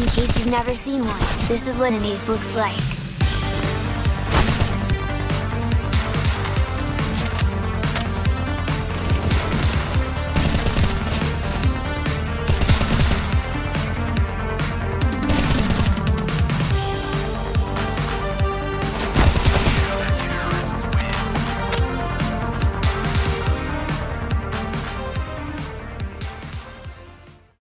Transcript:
In case you've never seen one, this is what an ace looks like.